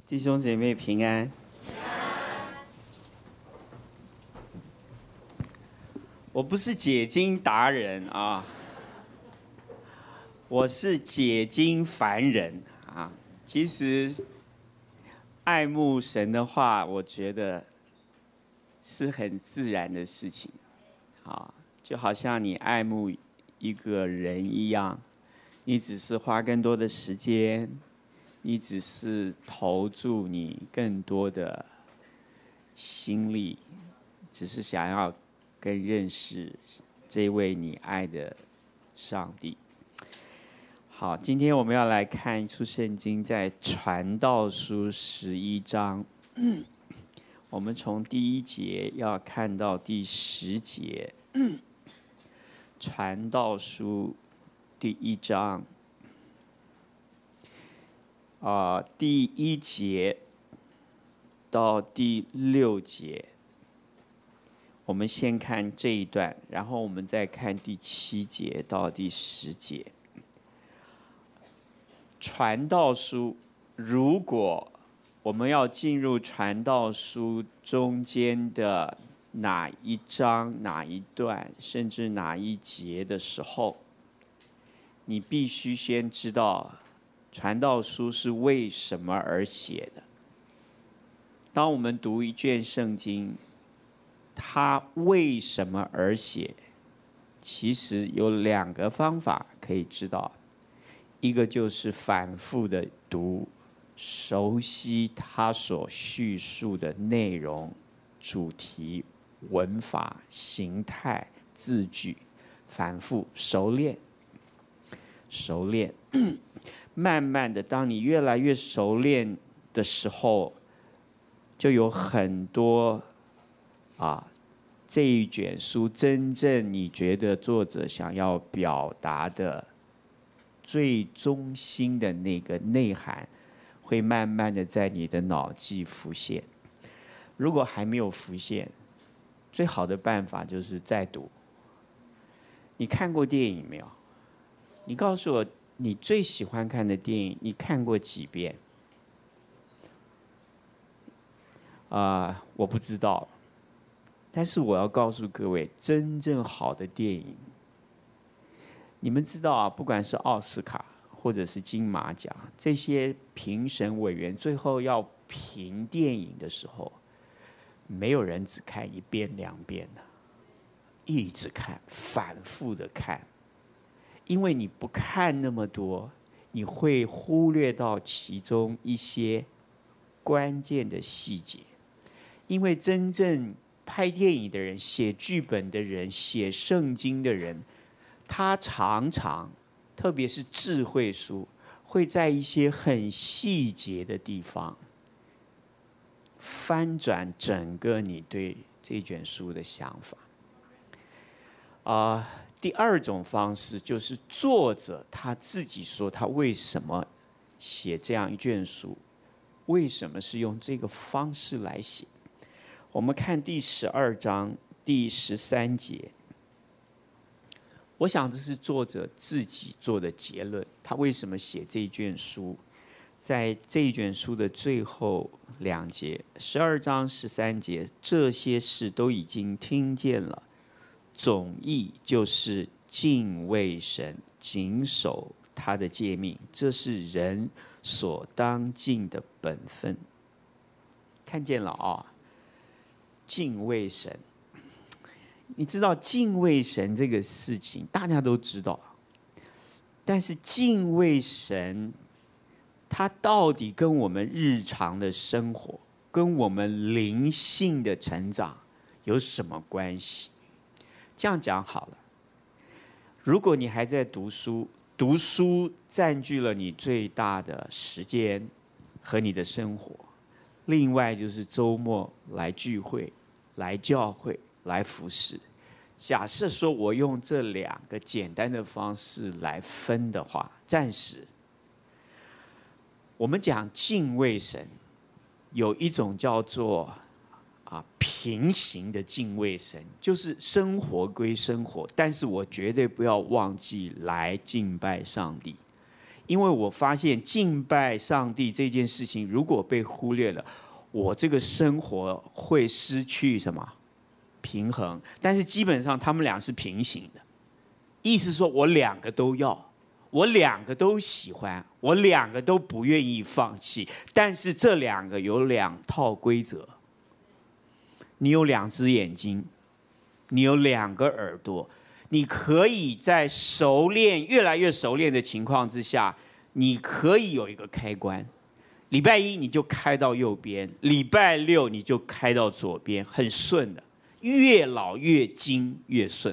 弟兄姐妹平安。我不是解经达人啊，我是解经凡人啊。其实爱慕神的话，我觉得是很自然的事情啊，就好像你爱慕一个人一样，你只是花更多的时间，你只是投注你更多的心力，只是想要更认识这位你爱的上帝。好，今天我们要来看一出圣经，在传道书11章，我们从第1节要看到第10节。传道书第1章，第1节到第6节。我们先看这一段，然后我们再看第7节到第10节。传道书，如果我们要进入传道书中间的哪一章、哪一段，甚至哪一节的时候，你必须先知道传道书是为什么而写的。当我们读一卷圣经，它为什么而写？其实有2个方法可以知道，一个就是反复的读，熟悉它所叙述的内容、主题、文法、形态、字句，反复熟练。慢慢的，当你越来越熟练的时候，就有很多这一卷书真正你觉得作者想要表达的最中心的那个内涵，会慢慢的在你的脑际浮现。如果还没有浮现，最好的办法就是再读。你看过电影没有？你告诉我，你最喜欢看的电影，你看过几遍？我不知道。但是我要告诉各位，真正好的电影，你们知道啊，不管是奥斯卡或者是金马奖，这些评审委员最后要评电影的时候，没有人只看1遍2遍的，一直看，反复的看。因为你不看那么多，你会忽略到其中一些关键的细节。因为真正拍电影的人、写剧本的人、写圣经的人，他常常，特别是智慧书，会在一些很细节的地方翻转整个你对这卷书的想法。第2种方式就是作者他自己说他为什么写这样一卷书，为什么是用这个方式来写。我们看第12章第13节，我想这是作者自己做的结论。他为什么写这一卷书？在这一卷书的最后2节，12章13节，这些事都已经听见了，总意就是敬畏神，谨守他的诫命，这是人所当尽的本分。看见了啊，敬畏神。你知道敬畏神这个事情大家都知道，但是敬畏神它到底跟我们日常的生活，跟我们灵性的成长有什么关系？这样讲好了，如果你还在读书，读书占据了你最大的时间和你的生活，另外就是周末来聚会、来教会、来服侍。假设说我用这2个简单的方式来分的话，暂时我们讲敬畏神，有一种叫做平行的敬畏神，就是生活归生活，但是我绝对不要忘记来敬拜上帝。 因为我发现敬拜上帝这件事情如果被忽略了，我这个生活会失去什么平衡？但是基本上他们俩是平行的，意思说我两个都要，我两个都喜欢，我两个都不愿意放弃。但是这两个有两套规则：你有两只眼睛，你有两个耳朵。你可以在熟练、越来越熟练的情况之下，你可以有一个开关。礼拜一你就开到右边，礼拜六你就开到左边，很顺的。越老越精越顺，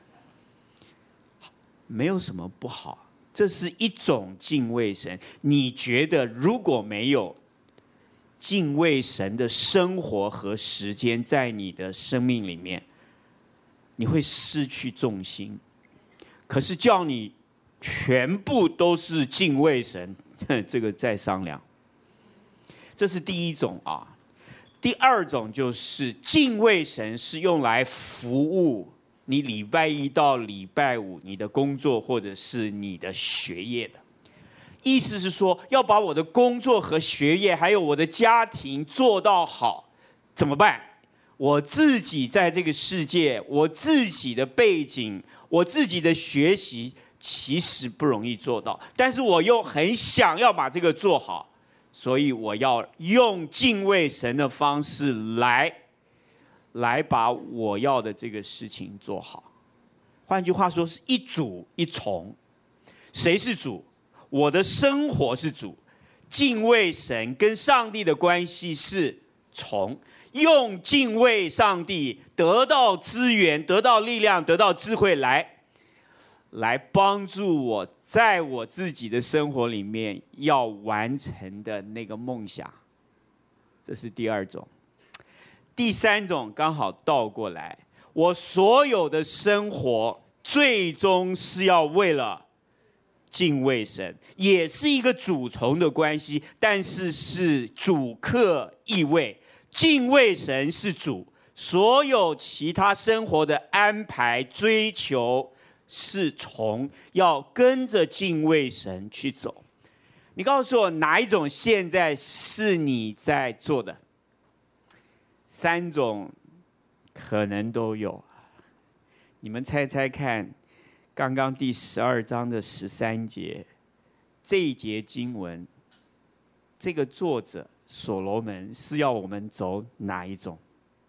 没有什么不好。这是一种敬畏神。你觉得如果没有敬畏神的生活和时间在你的生命里面，你会失去重心。可是叫你全部都是敬畏神，这个再商量。这是第一种啊。第二种就是敬畏神是用来服务你礼拜一到礼拜五你的工作或者是你的学业的。意思是说，要把我的工作和学业还有我的家庭做到好，怎么办？我自己在这个世界，我自己的背景，我自己的学习，其实不容易做到，但是我又很想要把这个做好，所以我要用敬畏神的方式来把我要的这个事情做好。换句话说，是一主一从。谁是主？我的生活是主。敬畏神跟上帝的关系是从。用敬畏上帝得到资源，得到力量，得到智慧来帮助我在我自己的生活里面要完成的那个梦想。这是第二种。第三种刚好倒过来，我所有的生活最终是要为了敬畏神，也是一个主从的关系，但是是主客意味。敬畏神是主，所有其他生活的安排、追求是从，要跟着敬畏神去走。你告诉我，哪一种现在是你在做的？三种可能都有。你们猜猜看，刚刚第12章的13节，这一节经文，这个作者所罗门是要我们走哪一种？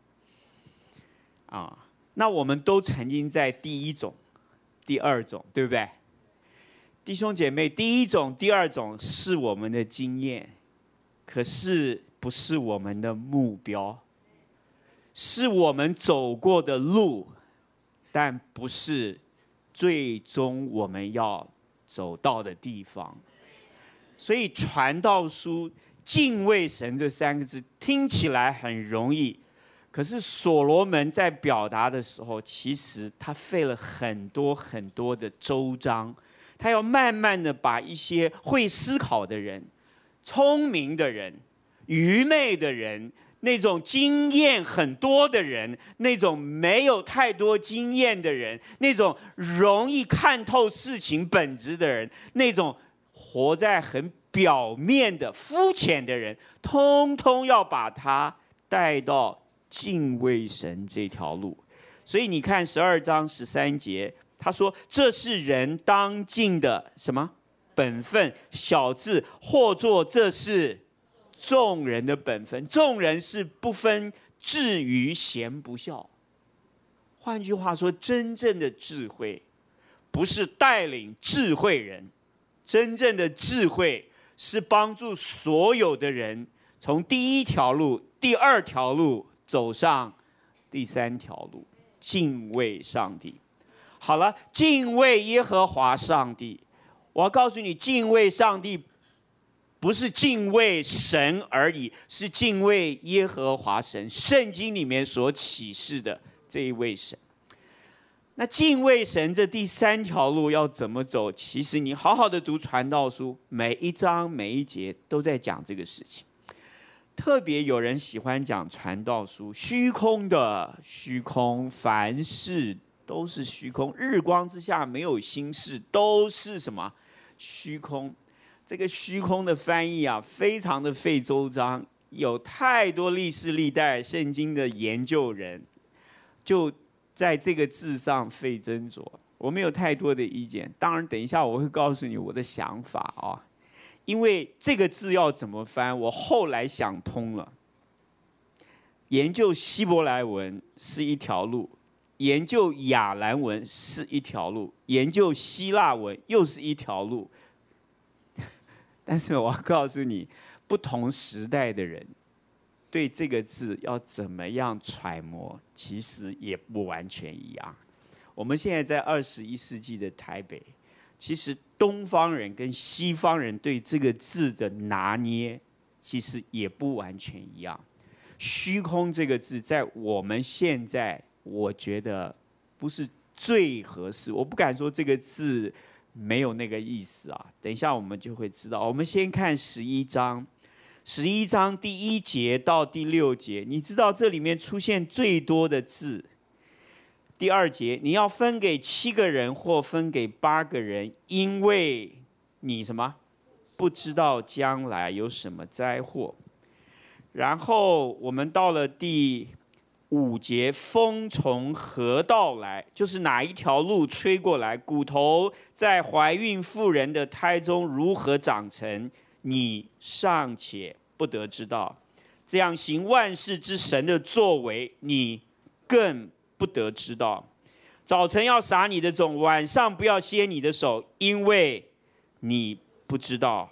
那我们都曾经在第一种、第二种，对不对？弟兄姐妹，第一种、第二种是我们的经验，可是不是我们的目标，是我们走过的路，但不是最终我们要走到的地方。所以传道书敬畏神这3个字听起来很容易，可是所罗门在表达的时候，其实他费了很多很多的周章，他要慢慢的把一些会思考的人、聪明的人、愚昧的人、那种经验很多的人、那种没有太多经验的人、那种容易看透事情本质的人、那种活在很表面的肤浅的人，通通要把他带到敬畏神这条路。所以你看12章13节，他说这是人当尽的什么本分，小字或作这是众人的本分。众人是不分智愚贤不孝。换句话说，真正的智慧不是带领智慧人，真正的智慧是帮助所有的人从第一条路、第二条路走上第3条路，敬畏上帝。好了，敬畏耶和华上帝。我要告诉你，敬畏上帝不是敬畏神而已，是敬畏耶和华神，圣经里面所启示的这一位神。那敬畏神这第3条路要怎么走？其实你好好的读传道书，每一章每一节都在讲这个事情。特别有人喜欢讲传道书，虚空的虚空，凡事都是虚空，日光之下没有新事，都是什么？虚空。 这个虚空的翻译啊，非常的费周章，有太多历世历代圣经的研究人，就在这个字上费斟酌。我没有太多的意见，当然等一下我会告诉你我的想法啊。因为这个字要怎么翻，我后来想通了。研究希伯来文是一条路，研究亚兰文是一条路，研究希腊文又是一条路。但是我要告诉你，不同时代的人对这个字要怎么样揣摩，其实也不完全一样。我们现在在21世纪的台北，其实东方人跟西方人对这个字的拿捏，其实也不完全一样。虚空这个字，在我们现在，我觉得不是最合适。我不敢说这个字没有那个意思啊，等一下我们就会知道。我们先看11章，11章第1节到第6节，你知道这里面出现最多的字。第2节，你要分给7个人或分给8个人，因为你什么？不知道将来有什么灾祸。然后我们到了第5节，风从何道来，就是哪一条路吹过来，骨头在怀孕妇人的胎中如何长成，你尚且不得知道。这样行万事之神的作为，你更不得知道。早晨要撒你的种，晚上不要歇你的手，因为你不知道。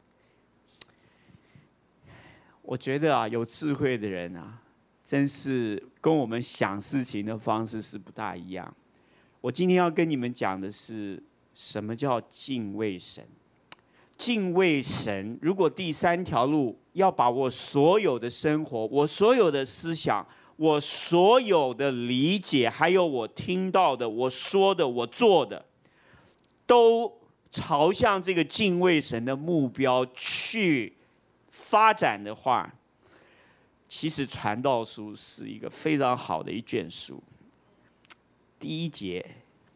我觉得啊，有智慧的人啊，真是跟我们想事情的方式是不大一样。我今天要跟你们讲的是，什么叫敬畏神？敬畏神，如果第3条路要把我所有的生活、我所有的思想、我所有的理解，还有我听到的、我说的、我做的，都朝向这个敬畏神的目标去发展的话，其实传道书是一个非常好的一卷书。第1节，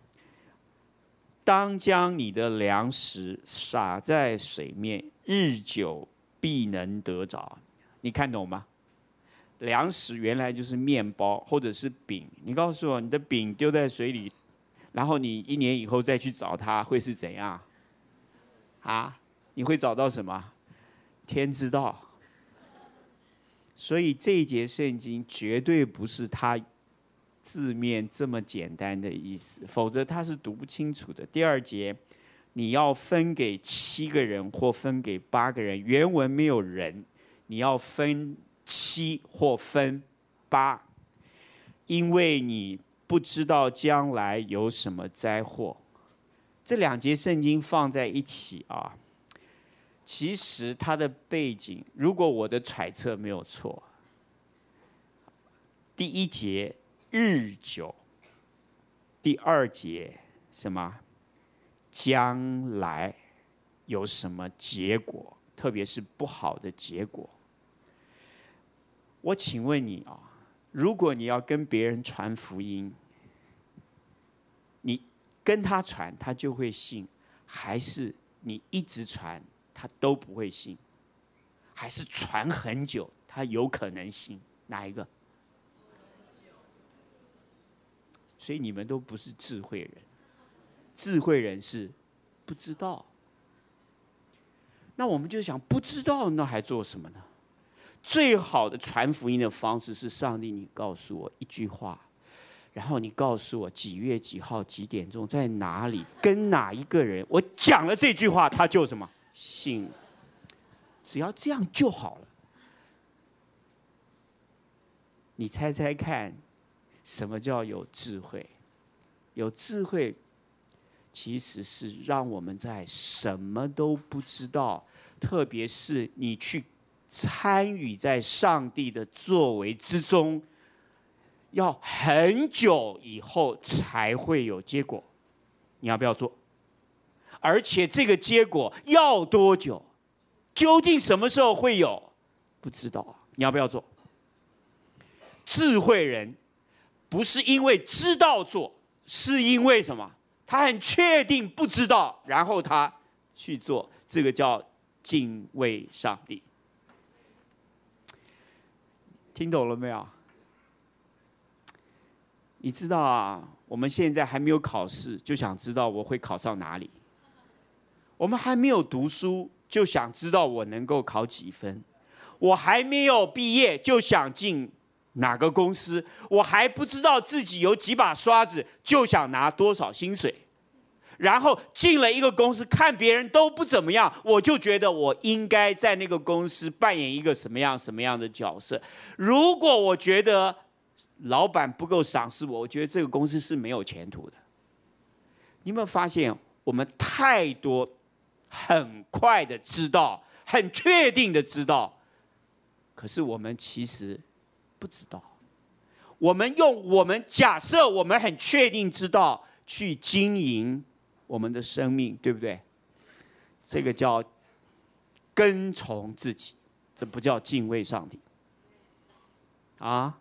当将你的粮食撒在水面，日久必能得着。你看懂吗？粮食原来就是面包或者是饼。你告诉我，你的饼丢在水里，然后你1年以后再去找它，会是怎样？啊？你会找到什么？天知道。所以这一节圣经绝对不是它字面这么简单的意思，否则它是读不清楚的。第2节，你要分给7个人或分给8个人，原文没有人，你要分7或分8，因为你不知道将来有什么灾祸。这2节圣经放在一起啊，其实它的背景，如果我的揣测没有错，第1节日久，第2节什么？将来有什么结果，特别是不好的结果。我请问你啊，如果你要跟别人传福音，你跟他传，他就会信，还是你一直传他都不会信，还是传很久他有可能信？哪一个？所以你们都不是智慧人，智慧人是不知道。那我们就想，不知道那还做什么呢？最好的传福音的方式是，上帝，你告诉我一句话，然后你告诉我几月几号几点钟在哪里跟哪一个人，我讲了这句话，他就什么信，只要这样就好了。你猜猜看，什么叫有智慧？有智慧其实是让我们在什么都不知道，特别是你去参与在上帝的作为之中，要很久以后才会有结果。你要不要做？而且这个结果要多久？究竟什么时候会有？不知道。你要不要做？智慧人不是因为知道做，是因为什么？他很确定不知道，然后他去做，这个叫敬畏上帝。听懂了没有？你知道啊，我们现在还没有考试，就想知道我会考上哪里；我们还没有读书，就想知道我能够考几分；我还没有毕业，就想进哪个公司；我还不知道自己有几把刷子，就想拿多少薪水。然后进了一个公司，看别人都不怎么样，我就觉得我应该在那个公司扮演一个什么样的角色。如果我觉得老板不够赏识我，我觉得这个公司是没有前途的。你有没有发现，我们太多很快的知道，很确定的知道，可是我们其实不知道。我们假设我们很确定知道去经营我们的生命，对不对？这个叫跟从自己，这不叫敬畏上帝啊。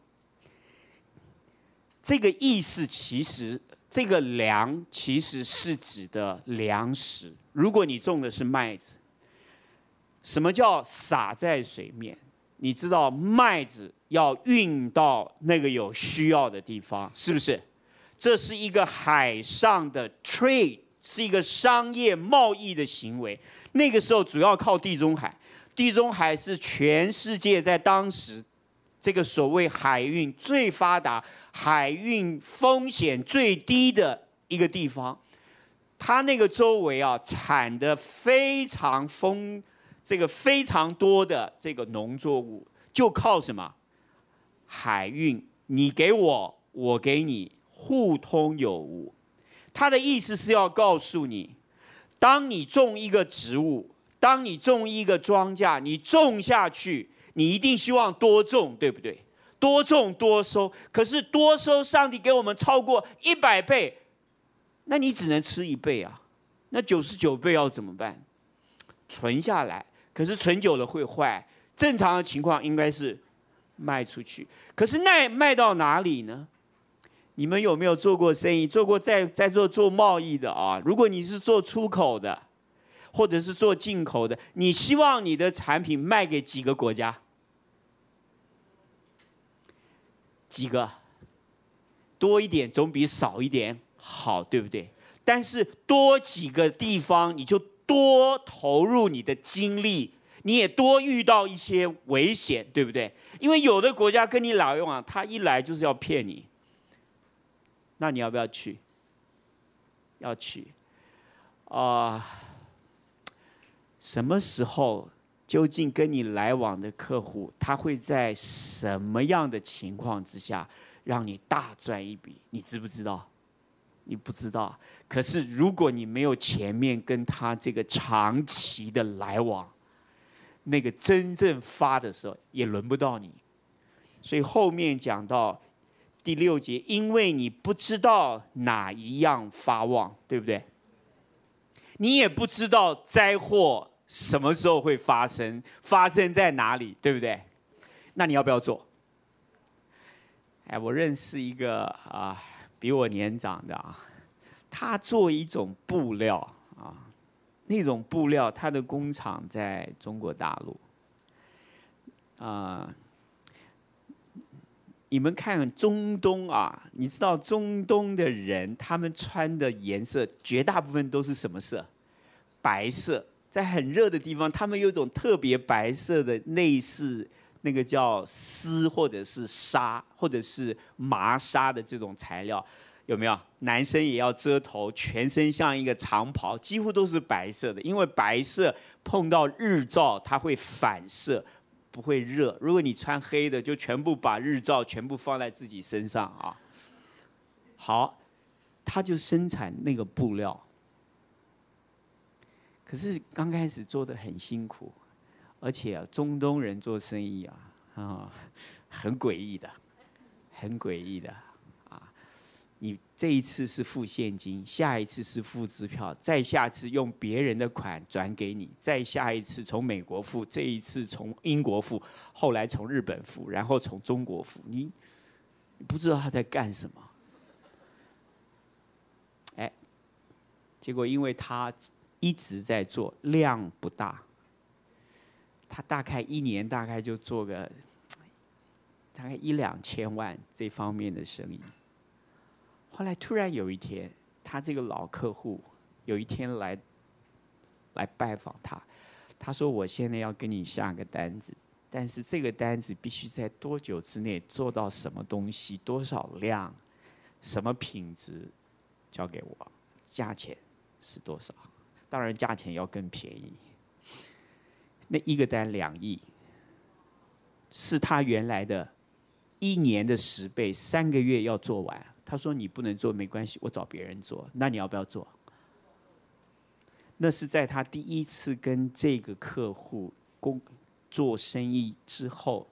这个意思其实，这个粮其实是指的粮食。如果你种的是麦子，什么叫撒在水面？你知道麦子要运到那个有需要的地方，是不是？这是一个海上的 trade， 是一个商业贸易的行为。那个时候主要靠地中海，地中海是全世界在当时这个所谓海运最发达、海运风险最低的一个地方。它那个周围啊，产的非常非常多的这个农作物，就靠什么？海运，你给我，我给你，互通有无。他的意思是要告诉你，当你种一个植物，当你种一个庄稼，你种下去，你一定希望多种，对不对？多种多收。可是多收，上帝给我们超过100倍，那你只能吃1倍啊。那99倍要怎么办？存下来，可是存久了会坏。正常的情况应该是卖出去，可是卖到哪里呢？你们有没有做过生意？做过在做贸易的啊？如果你是做出口的，或者是做进口的，你希望你的产品卖给几个国家？几个？多一点总比少一点好，对不对？但是多几个地方，你就多投入你的精力，你也多遇到一些危险，对不对？因为有的国家跟你来往，他一来就是要骗你。那你要不要去？要去什么时候究竟跟你来往的客户，他会在什么样的情况之下让你大赚一笔？你知不知道？你不知道。可是如果你没有前面跟他这个长期的来往，那个真正发的时候也轮不到你。所以后面讲到第6节，因为你不知道哪一样发旺，对不对？你也不知道灾祸什么时候会发生，发生在哪里，对不对？那你要不要做？我认识一个比我年长的他做一种布料那种布料，他的工厂在中国大陆你们看中东你知道中东的人他们穿的颜色绝大部分都是什么色？白色。在很热的地方，他们有一种特别白色的，类似那个叫丝或者是纱或者是麻纱的这种材料，有没有？男生也要遮头，全身像一个长袍，几乎都是白色的，因为白色碰到日照它会反射，不会热。如果你穿黑的，就全部把日照全部放在自己身上好，他就生产那个布料，可是刚开始做得很辛苦，而且中东人做生意很诡异的，很诡异的你这一次是付现金，下一次是付支票，再下次用别人的款转给你，再下一次从美国付，这一次从英国付，后来从日本付，然后从中国付，你不知道他在干什么。结果因为他一直在做，量不大， 他大概一年大概就做个大概1-2千万这方面的生意。后来突然有一天，他这个老客户有一天来拜访他，他说：“我现在要跟你下个单子，但是这个单子必须在多久之内做到什么东西、多少量、什么品质，交给我，价钱是多少？当然价钱要更便宜。那一个单2亿，是他原来的1年的10倍，3个月要做完。他说你不能做没关系，我找别人做。那你要不要做？那是在他第一次跟这个客户做生意之后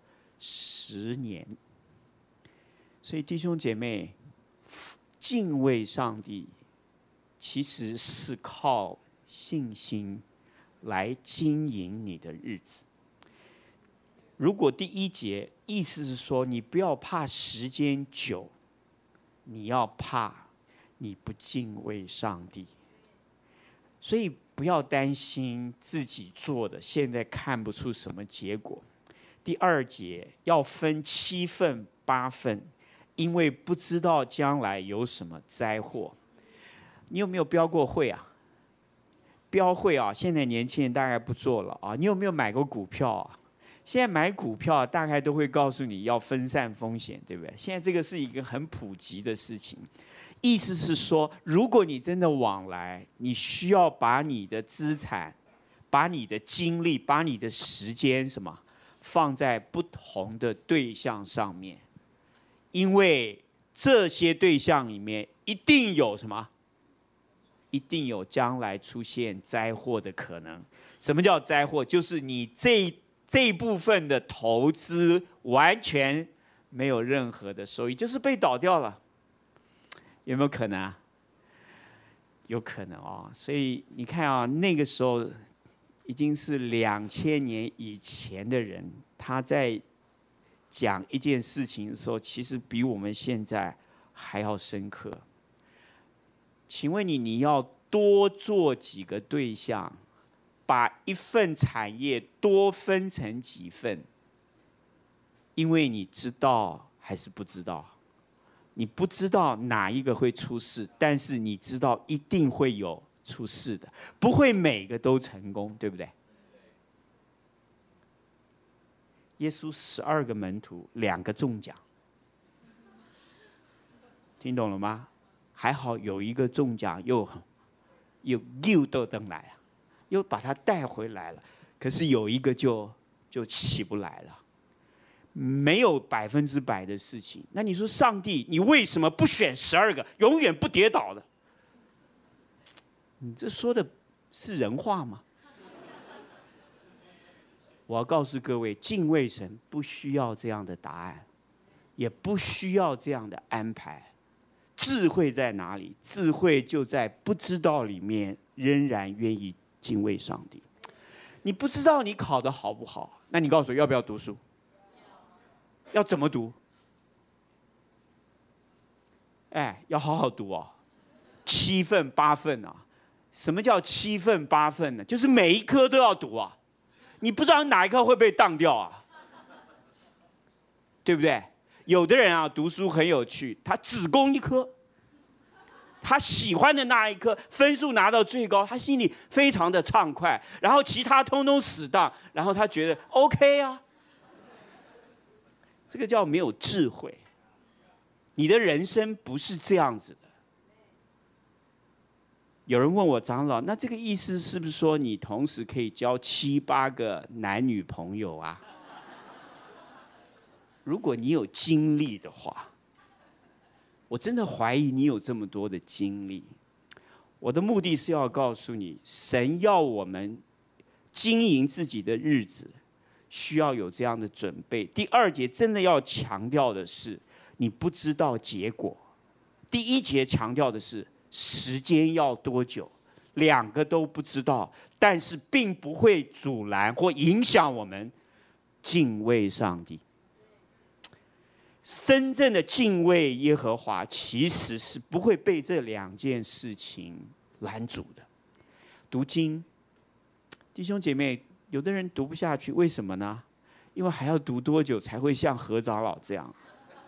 10年。所以弟兄姐妹，敬畏上帝其实是靠信心来经营你的日子。如果第1节意思是说，你不要怕时间久，你要怕你不敬畏上帝。所以不要担心自己做的现在看不出什么结果。第2节要分7份8份，因为不知道将来有什么灾祸。你有没有标过会啊？标会啊，现在年轻人大概不做了啊。你有没有买过股票啊？现在买股票大概都会告诉你要分散风险，对不对？现在这个是一个很普及的事情。意思是说，如果你真的往来，你需要把你的资产、把你的精力、把你的时间放在不同的对象上面，因为这些对象里面一定有一定有将来出现灾祸的可能。什么叫灾祸？就是你这一部分的投资完全没有任何的收益，就是被倒掉了。有没有可能啊？有可能哦。所以你看啊，那个时候已经是2000年以前的人，他在讲一件事情的时候，其实比我们现在还要深刻。请问你要多做几个对象，把一份产业多分成几份？因为你知道还是不知道？你不知道哪一个会出事，但是你知道一定会有出事的，不会每个都成功，对不对？耶稣12个门徒，2个中奖，听懂了吗？还好有一个中奖，又都登来了，又把他带回来了。可是有一个就起不来了。没有100%的事情。那你说上帝，你为什么不选12个永远不跌倒的？你这说的是人话吗？我要告诉各位，敬畏神不需要这样的答案，也不需要这样的安排。智慧在哪里？智慧就在不知道里面，仍然愿意敬畏上帝。你不知道你考得好不好，那你告诉我要不要读书？要怎么读？要好好读哦，7份8份啊！什么叫7份8份呢？就是每一科都要读啊！你不知道哪一科会被当掉啊，对不对？有的人啊，读书很有趣，他只攻一科，他喜欢的那一科分数拿到最高，他心里非常的畅快，然后其他通通死当，然后他觉得 OK 啊。这个叫没有智慧。你的人生不是这样子的。有人问我长老，那这个意思是不是说你同时可以交7、8个男女朋友啊？如果你有精力的话，我真的怀疑你有这么多的精力。我的目的是要告诉你，神要我们经营自己的日子，需要有这样的准备。第2节真的要强调的是，你不知道结果。第1节强调的是时间要多久，2个都不知道，但是并不会阻拦或影响我们敬畏上帝。真正的敬畏耶和华，其实是不会被这2件事情拦阻的。读经，弟兄姐妹， 有的人读不下去，为什么呢？因为还要读多久才会像何长老这样？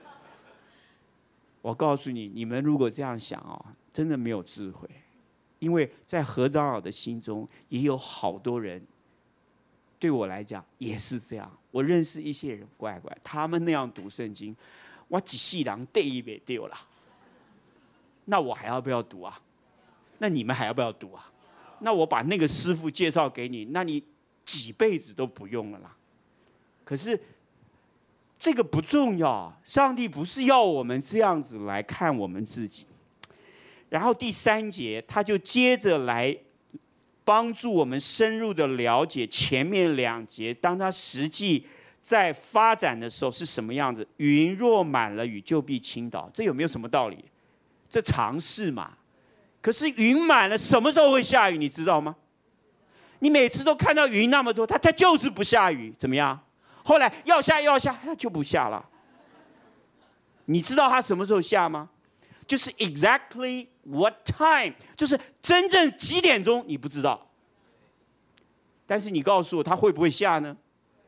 我告诉你，你们如果这样想哦，真的没有智慧。因为在何长老的心中，也有好多人，对我来讲也是这样。我认识一些人，乖，他们那样读圣经，我一世人第一没丢了。那我还要不要读啊？那你们还要不要读啊？那我把那个师父介绍给你，那你几辈子都不用了啦。可是这个不重要，上帝不是要我们这样子来看我们自己。然后第3节，他就接着来帮助我们深入的了解前面2节，当他实际在发展的时候是什么样子。云若满了雨，就必倾倒，这有没有什么道理？这常识嘛。可是云满了，什么时候会下雨？你知道吗？你每次都看到云那么多，它就是不下雨，怎么样？后来要下，它就不下了。你知道它什么时候下吗？就是 exactly what time， 就是真正几点钟你不知道。但是你告诉我它会不会下呢？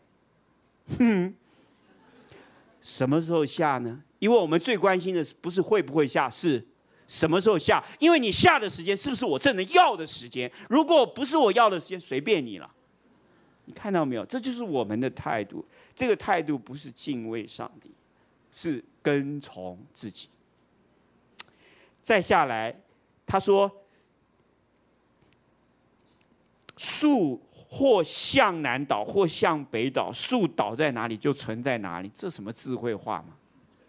什么时候下呢？因为我们最关心的不是会不会下，是什么时候下。因为你下的时间是不是我真的要的时间？如果不是我要的时间，随便你了。你看到没有？这就是我们的态度。这个态度不是敬畏上帝，是跟从自己。再下来，他说：“树或向南倒，或向北倒，树倒在哪里就存在哪里。”这什么智慧话吗？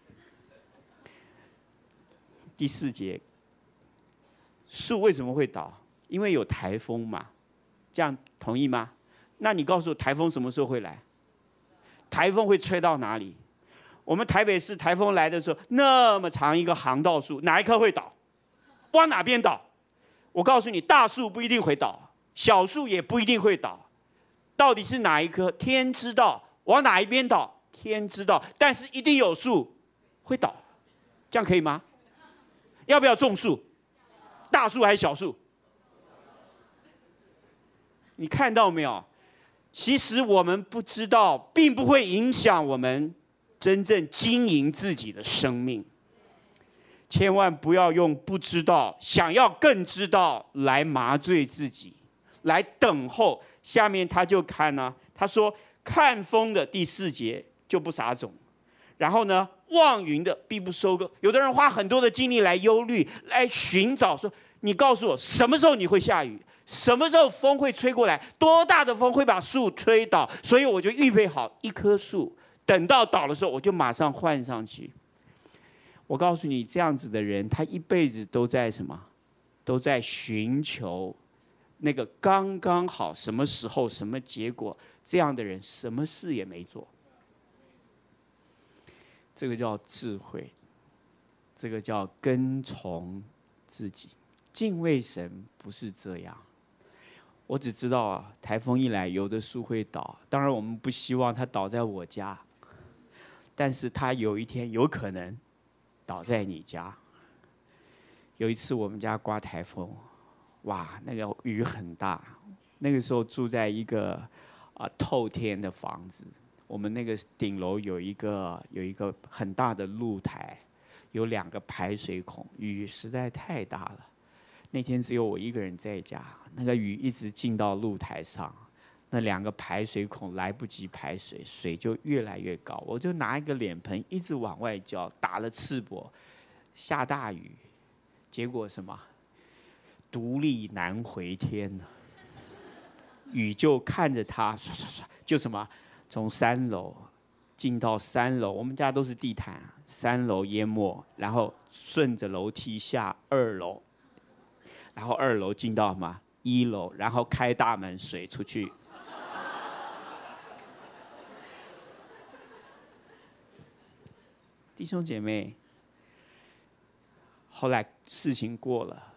第4节，树为什么会倒？因为有台风嘛，这样同意吗？那你告诉我，台风什么时候会来？台风会吹到哪里？我们台北市台风来的时候，那么长一个航道树，哪一棵会倒？往哪边倒？我告诉你，大树不一定会倒，小树也不一定会倒。到底是哪一棵？天知道。往哪一边倒？天知道。但是一定有树会倒，这样可以吗？要不要种树？大树还是小树？你看到没有？其实我们不知道，并不会影响我们真正经营自己的生命。千万不要用不知道、想要更知道来麻醉自己，来等候。下面他就看呢，他说：“看风的第4节就不撒种，然后呢，望云的必不收割。”有的人花很多的精力来忧虑，来寻找，说：“你告诉我，什么时候你会下雨？什么时候风会吹过来？多大的风会把树吹倒？所以我就预备好一棵树，等到倒的时候，我就马上换上去。”我告诉你，这样子的人，他一辈子都在什么？都在寻求那个刚刚好，什么时候、什么结果。这样的人，什么事也没做。这个叫智慧，这个叫跟从自己。敬畏神不是这样。我只知道啊，台风一来，有的树会倒。当然，我们不希望它倒在我家，但是它有一天有可能倒在你家。有一次我们家刮台风，哇，那个雨很大。那个时候住在一个透天的房子，我们那个顶楼有一个很大的露台，有2个排水孔，雨实在太大了。那天只有我一个人在家，那个雨一直进到露台上，那2个排水孔来不及排水，水就越来越高。我就拿一个脸盆一直往外浇，打了赤膊，下大雨，结果什么？独立难回天了。雨就看着它唰唰唰，就什么从3楼进到3楼，我们家都是地毯，3楼淹没，然后顺着楼梯下2楼，然后2楼进到什么1楼，然后开大门水出去。弟兄姐妹，后来事情过了，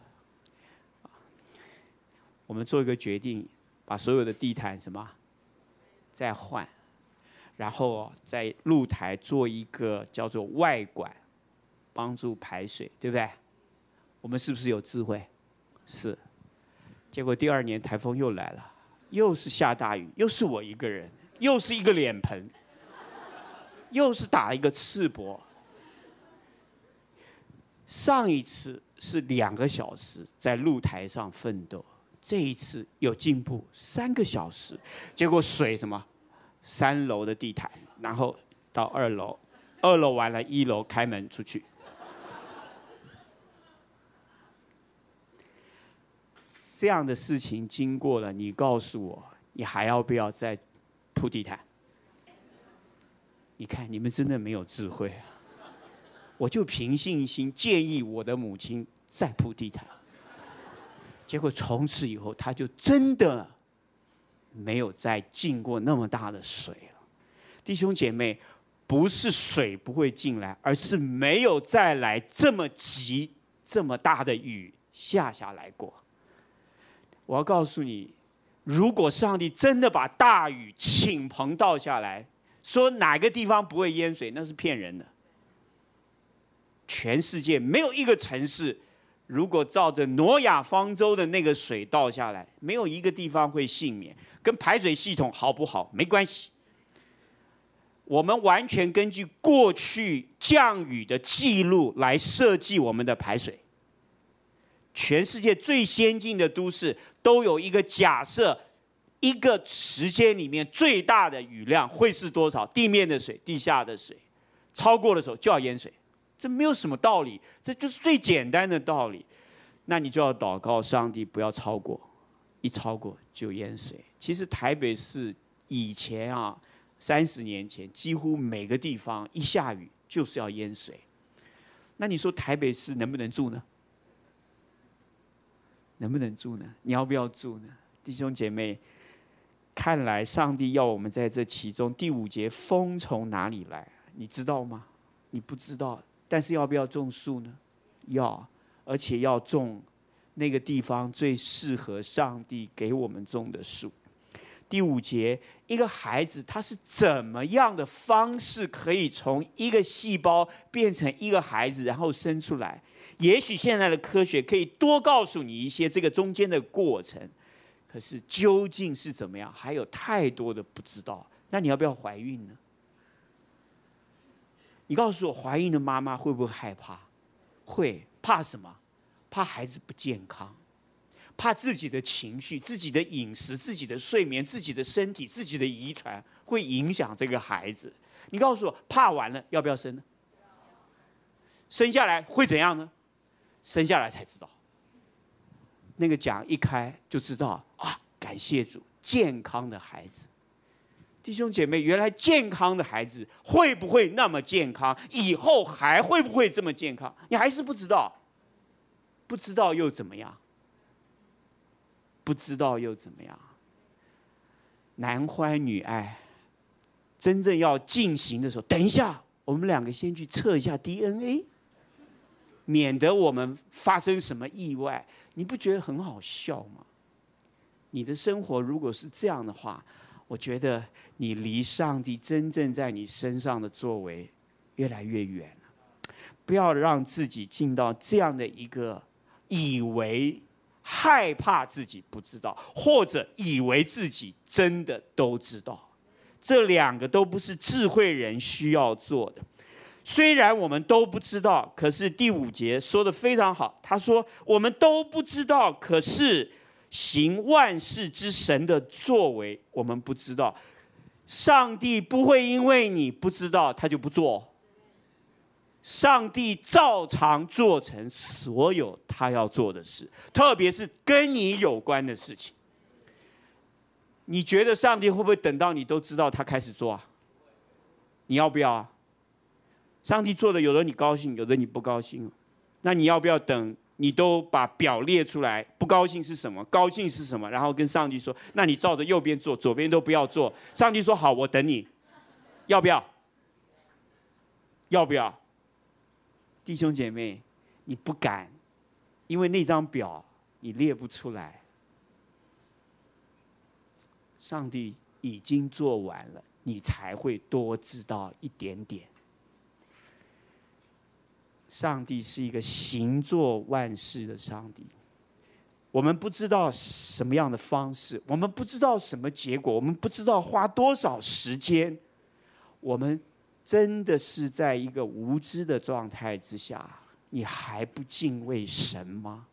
我们做一个决定，把所有的地毯什么再换，然后在露台做一个叫做外管，帮助排水，对不对？我们是不是有智慧？是。结果第2年台风又来了， 又是下大雨，又是我一个人，又是一个脸盆，又是打一个赤膊。上一次是2个小时在露台上奋斗，这一次有进步3个小时，结果水什么？3楼的地毯，然后到2楼，2楼完了，1楼开门出去。这样的事情经过了，你告诉我，你还要不要再铺地毯？你看，你们真的没有智慧啊！我就凭信心建议我的母亲再铺地毯，结果从此以后，他就真的没有再进过那么大的水了。弟兄姐妹，不是水不会进来，而是没有再来这么急、这么大的雨下来过。我要告诉你，如果上帝真的把大雨倾盆倒下来，说哪个地方不会淹水，那是骗人的。全世界没有一个城市，如果照着挪亚方舟的那个水倒下来，没有一个地方会幸免。跟排水系统好不好没关系，我们完全根据过去降雨的记录来设计我们的排水。全世界最先进的都市都有一个假设，一个时间里面最大的雨量会是多少？地面的水、地下的水，超过的时候就要淹水。这没有什么道理，这就是最简单的道理。那你就要祷告上帝不要超过，一超过就淹水。其实台北市以前啊，30年前几乎每个地方一下雨就是要淹水。那你说台北市能不能住呢？能不能住呢？你要不要住呢？弟兄姐妹，看来上帝要我们在这其中。第5节，风从哪里来？你知道吗？你不知道。但是要不要种树呢？要，而且要种那个地方最适合上帝给我们种的树。第5节，一个孩子他是怎么样的方式可以从一个细胞变成一个孩子，然后生出来？也许现在的科学可以多告诉你一些这个中间的过程，可是究竟是怎么样，还有太多的不知道。那你要不要怀孕呢？你告诉我，怀孕的妈妈会不会害怕？会，怕什么？怕孩子不健康，怕自己的情绪、自己的饮食、自己的睡眠、自己的身体、自己的遗传会影响这个孩子。你告诉我，怕完了要不要生呢？生下来会怎样呢？生下来才知道。那个奖一开就知道啊，感谢主，健康的孩子。弟兄姐妹，原来健康的孩子会不会那么健康？以后还会不会这么健康？你还是不知道。不知道又怎么样？不知道又怎么样？男欢女爱，真正要进行的时候，等一下，我们2个先去测一下 DNA， 免得我们发生什么意外。你不觉得很好笑吗？你的生活如果是这样的话，我觉得你离上帝真正在你身上的作为越来越远了。不要让自己进到这样的一个以为害怕自己不知道，或者以为自己真的都知道。这2个都不是智慧人需要做的。虽然我们都不知道，可是第5节说得非常好，他说我们都不知道，可是行万事之神的作为我们不知道。上帝不会因为你不知道他就不做，上帝照常做成所有他要做的事，特别是跟你有关的事情。你觉得上帝会不会等到你都知道他开始做啊？你要不要啊？上帝做的有的你高兴，有的你不高兴，那你要不要等你都把表列出来，不高兴是什么，高兴是什么，然后跟上帝说，那你照着右边做，左边都不要做。上帝说好，我等你。要不要？要不要？弟兄姐妹，你不敢，因为那张表你列不出来。上帝已经做完了，你才会多知道一点点。上帝是一个行作万事的上帝， 我们不知道什么样的方式，我们不知道什么结果，我们不知道花多少时间，我们真的是在一个无知的状态之下，你还不敬畏神吗？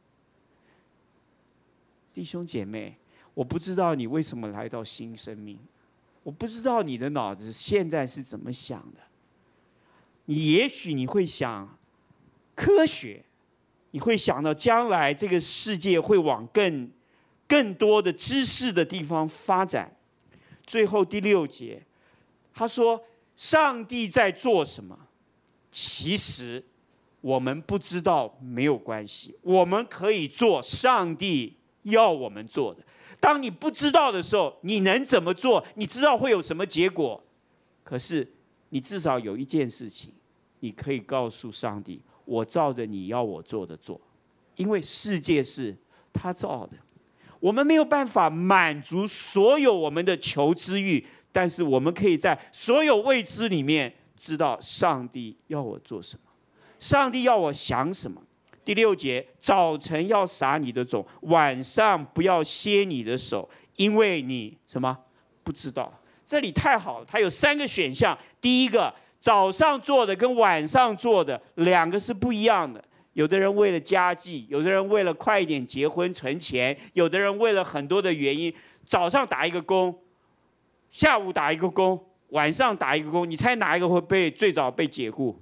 弟兄姐妹，我不知道你为什么来到新生命，我不知道你的脑子现在是怎么想的。也许你会想科学，你会想到将来这个世界会往更多的知识的地方发展。最后第6节，他说：“上帝在做什么？其实我们不知道，没有关系，我们可以做上帝要我们做的。当你不知道的时候，你能怎么做？你知道会有什么结果？可是你至少有一件事情，你可以告诉上帝：我照着你要我做的做，因为世界是他造的。我们没有办法满足所有我们的求知欲，但是我们可以在所有未知里面知道上帝要我做什么，上帝要我想什么。”第6节，早晨要撒你的种，晚上不要歇你的手，因为你什么不知道。这里太好了，它有3个选项。第一个，早上做的跟晚上做的2个是不一样的。有的人为了家计，有的人为了快一点结婚存钱，有的人为了很多的原因，早上打一个工，下午打一个工，晚上打一个工。你猜哪一个会最早被解雇？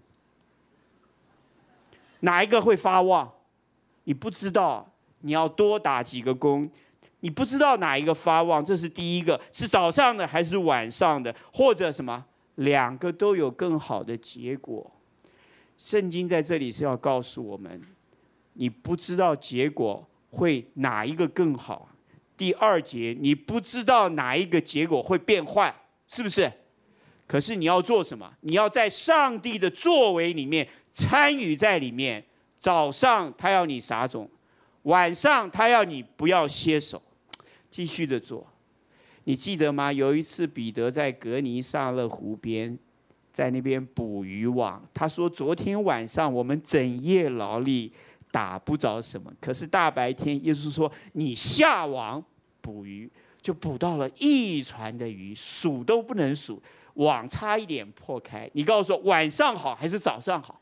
哪一个会发旺？你不知道，你要多打几个工。你不知道哪一个发旺，这是第一个，是早上的还是晚上的，或者什么2个都有更好的结果。圣经在这里是要告诉我们，你不知道结果会哪一个更好。第2节，你不知道哪一个结果会变坏，是不是？可是你要做什么？你要在上帝的作为里面参与在里面。早上他要你撒种，晚上他要你不要歇手，继续的做。你记得吗？有一次彼得在格尼撒勒湖边，在那边捕渔网。他说：“昨天晚上我们整夜劳力，打不着什么。可是大白天，耶稣说你下网捕鱼，就捕到了1船的鱼，数都不能数。”网差一点破开，你告诉我，晚上好还是早上好？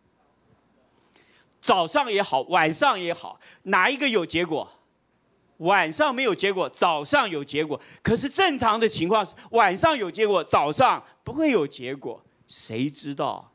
早上也好，晚上也好，哪一个有结果？晚上没有结果，早上有结果。可是正常的情况是，晚上有结果，早上不会有结果。谁知道？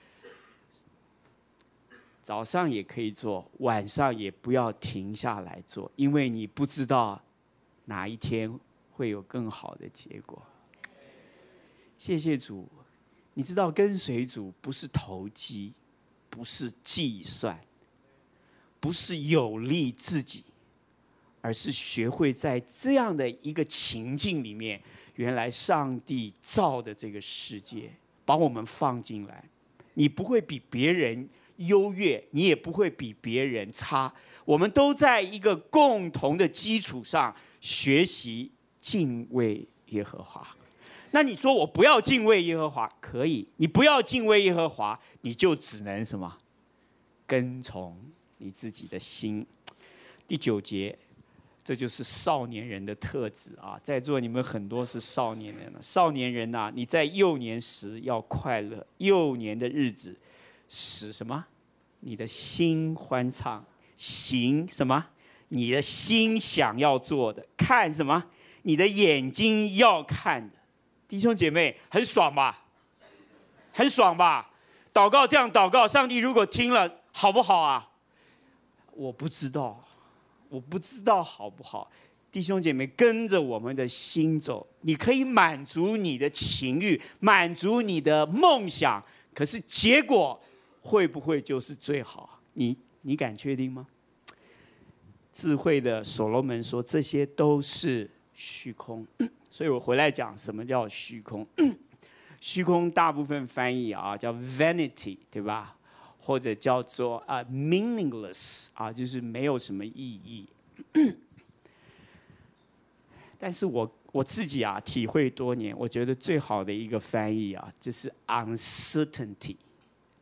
早上也可以做，晚上也不要停下来做，因为你不知道哪一天会有更好的结果。谢谢主，你知道跟随主不是投机，不是计算，不是有利自己，而是学会在这样的一个情境里面，原来上帝造的这个世界，把我们放进来，你不会比别人优越，你也不会比别人差，我们都在一个共同的基础上学习敬畏耶和华。那你说我不要敬畏耶和华，可以，你不要敬畏耶和华，你就只能什么？跟从你自己的心。第9节，这就是少年人的特质啊！在座你们很多是少年人了，少年人啊，你在幼年时要快乐，幼年的日子使什么？你的心欢畅，行什么？你的心想要做的，看什么？你的眼睛要看的。弟兄姐妹，很爽吧？很爽吧？祷告这样祷告，上帝如果听了，好不好啊？我不知道，我不知道好不好。弟兄姐妹，跟着我们的心走，你可以满足你的情欲，满足你的梦想，可是结果会不会就是最好？你敢确定吗？智慧的所罗门说，这些都是虚空。所以我回来讲什么叫虚空。虚空大部分翻译啊叫 vanity， 对吧？或者叫做meaningless 啊，就是没有什么意义。但是我自己啊体会多年，我觉得最好的一个翻译啊，就是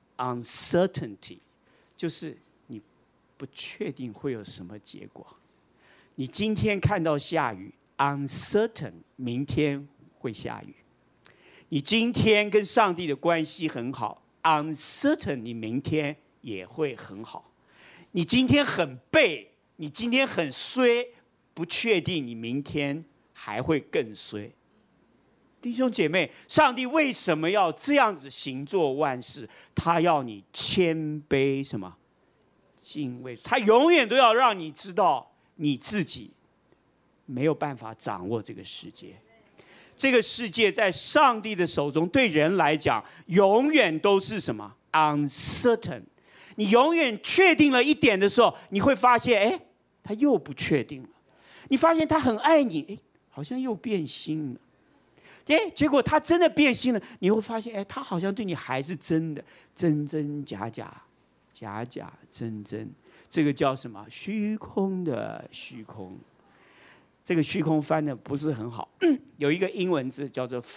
uncertainty。uncertainty 就是你不确定会有什么结果， 你今天看到下雨 ，uncertain， 明天会下雨。你今天跟上帝的关系很好 ，uncertain， 你明天也会很好。你今天很背，你今天很衰，不确定你明天还会更衰。弟兄姐妹，上帝为什么要这样子行作万事？他要你谦卑什么？敬畏。他永远都要让你知道你自己没有办法掌握这个世界。这个世界在上帝的手中，对人来讲，永远都是什么 ？uncertain。你永远确定了一点的时候，你会发现，哎，他又不确定了。你发现他很爱你，哎，好像又变心了。哎，结果他真的变心了，你会发现，哎，他好像对你还是真的，真真假假，假假真真。这个叫什么？虚空的虚空。这个虚空翻的不是很好，有一个英文字叫做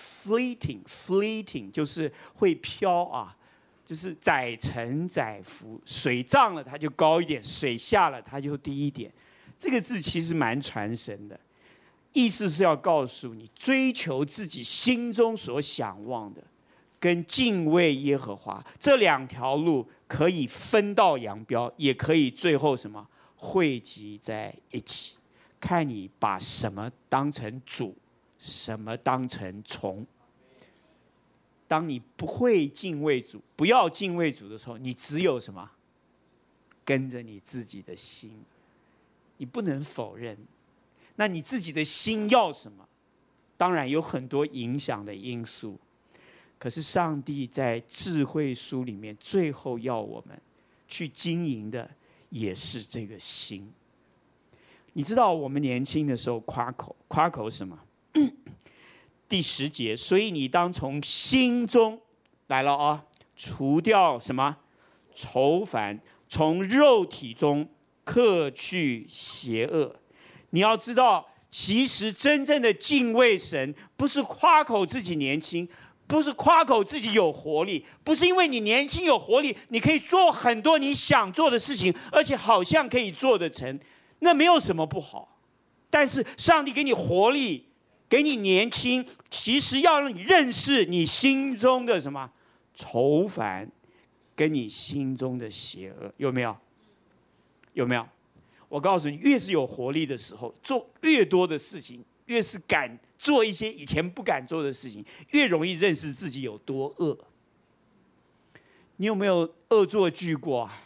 fleeting， 就是会飘啊，就是载沉载浮，水涨了它就高一点，水下了它就低一点。这个字其实蛮传神的，意思是要告诉你，追求自己心中所想望的，跟敬畏耶和华这两条路可以分道扬镳，也可以最后什么汇集在一起。看你把什么当成主，什么当成从。当你不会敬畏主，不要敬畏主的时候，你只有什么？跟着你自己的心，你不能否认。那你自己的心要什么？当然有很多影响的因素。可是上帝在智慧书里面，最后要我们去经营的，也是这个心。你知道我们年轻的时候夸口什么？第10节，所以你当从心中来了啊，除掉什么愁烦，从肉体中克去邪恶。你要知道，其实真正的敬畏神，不是夸口自己年轻，不是夸口自己有活力，不是因为你年轻有活力，你可以做很多你想做的事情，而且好像可以做得成。那没有什么不好，但是上帝给你活力，给你年轻，其实要让你认识你心中的什么愁烦，跟你心中的邪恶，有没有？有没有？我告诉你，越是有活力的时候，做越多的事情，越是敢做一些以前不敢做的事情，越容易认识自己有多恶。你有没有恶作剧过啊？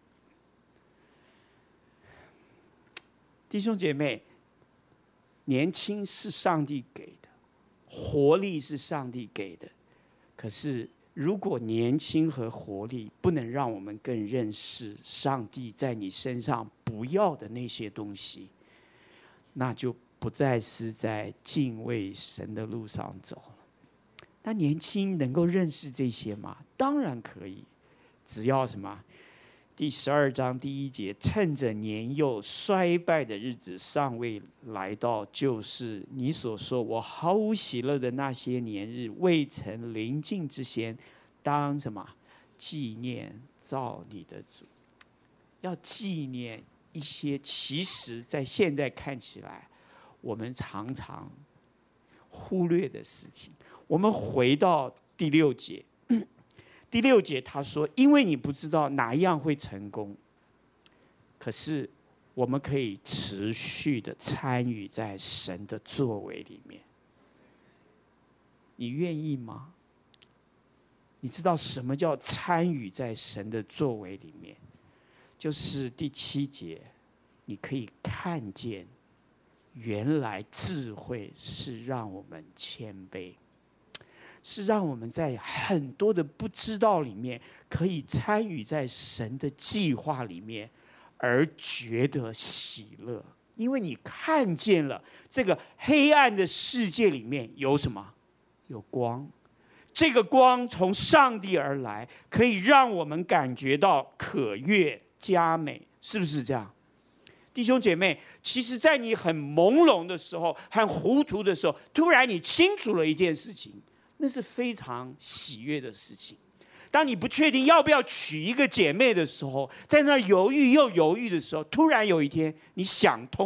弟兄姐妹，年轻是上帝给的，活力是上帝给的。可是，如果年轻和活力不能让我们更认识上帝在你身上不要的那些东西，那就不再是在敬畏神的路上走了。那年轻能够认识这些吗？当然可以，只要什么？第12章第1节，趁着年幼衰败的日子尚未来到，就是你所说我毫无喜乐的那些年日未曾临近之前，当什么纪念造你的主。要纪念一些其实在现在看起来我们常常忽略的事情。我们回到第6节。第6节他说，因为你不知道哪一样会成功，可是我们可以持续的参与在神的作为里面。你愿意吗？你知道什么叫参与在神的作为里面？就是第7节，你可以看见原来智慧是让我们谦卑，是让我们在很多的不知道里面，可以参与在神的计划里面，而觉得喜乐。因为你看见了这个黑暗的世界里面有什么？有光。这个光从上帝而来，可以让我们感觉到可悦佳美，是不是这样？弟兄姐妹，其实在你很朦胧的时候，很糊涂的时候，突然你清楚了一件事情，那是非常喜悦的事情。当你不确定要不要娶一个姐妹的时候，在那犹豫又犹豫的时候，突然有一天你想通了，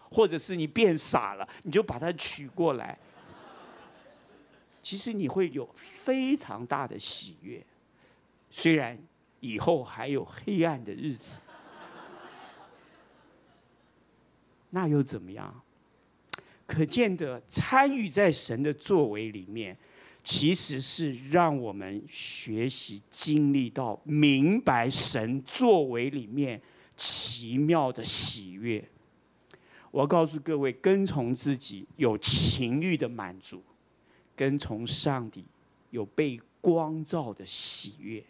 或者是你变傻了，你就把它取过来。其实你会有非常大的喜悦，虽然以后还有黑暗的日子，那又怎么样？可见的参与在神的作为里面，其实是让我们学习经历到明白神作为里面奇妙的喜悦。我要告诉各位，跟从自己有情欲的满足，跟从上帝有被光照的喜悦。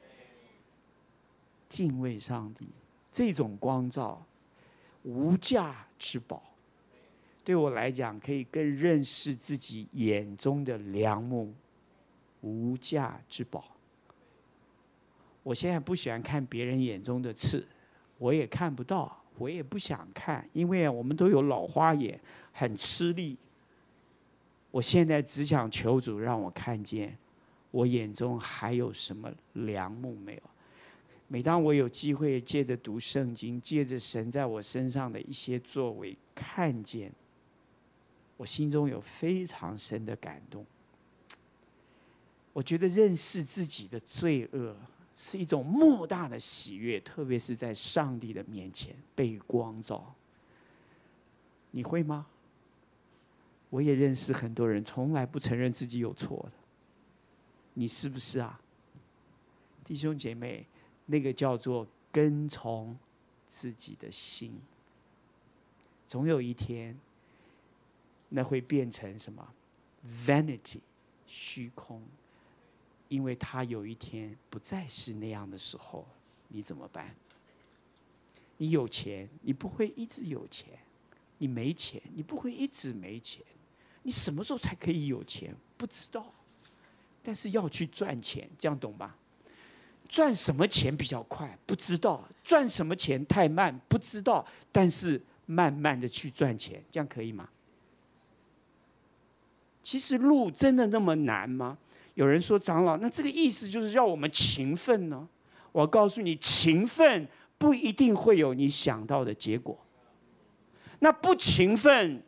敬畏上帝，这种光照无价之宝，对我来讲，可以更认识自己眼中的良木，无价之宝。我现在不喜欢看别人眼中的刺，我也看不到，我也不想看，因为我们都有老花眼，很吃力。我现在只想求主让我看见，我眼中还有什么良木没有。每当我有机会借着读圣经，借着神在我身上的一些作为，看见，我心中有非常深的感动。我觉得认识自己的罪恶是一种莫大的喜悦，特别是在上帝的面前被光照。你会吗？我也认识很多人从来不承认自己有错的，你是不是啊？弟兄姐妹，那个叫做跟从自己的心，总有一天，那会变成什么 ？vanity， 虚空。因为他有一天不再是那样的时候，你怎么办？你有钱，你不会一直有钱；你没钱，你不会一直没钱。你什么时候才可以有钱？不知道，但是要去赚钱，这样懂吧？赚什么钱比较快？不知道。赚什么钱太慢？不知道。但是慢慢的去赚钱，这样可以吗？其实路真的那么难吗？有人说长老，那这个意思就是要我们勤奋呢？我告诉你，勤奋不一定会有你想到的结果。那不勤奋，